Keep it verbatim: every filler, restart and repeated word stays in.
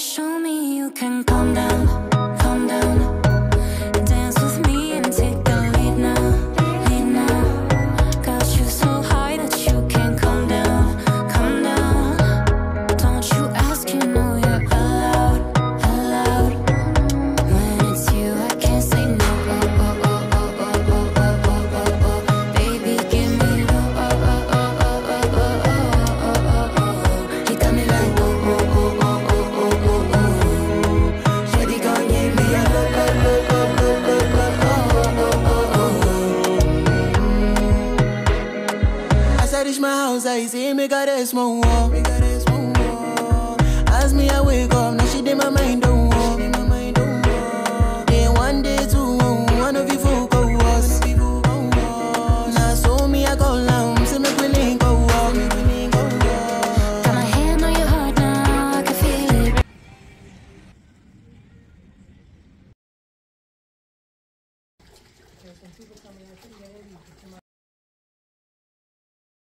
show me you can calm down, calm down. Dance with me and take the lead now, lead now. Got you so high that you can't calm down, calm down. Don't you ask, you know you're allowed, allowed. When it's you, I can't say no. Oh, oh, oh, oh, oh, oh, oh, oh, oh, oh. Baby, give me low. Oh, oh, oh, oh, oh, oh, oh, oh, oh, oh. You got me like oh, oh, oh, oh, oh, oh, oh, oh. Shawty gon' give me a low, low, low, low, low, low, low, oh, oh, oh, oh. As I reach my house, I see me got a small wall. Me got a small wall. As me I wake up, now she did my mind don't walk. Day one, day two, one of you folk go was. Now so me I go down, see me willing go walk. Got my hand on your heart now, I can feel it. There's some people coming out today.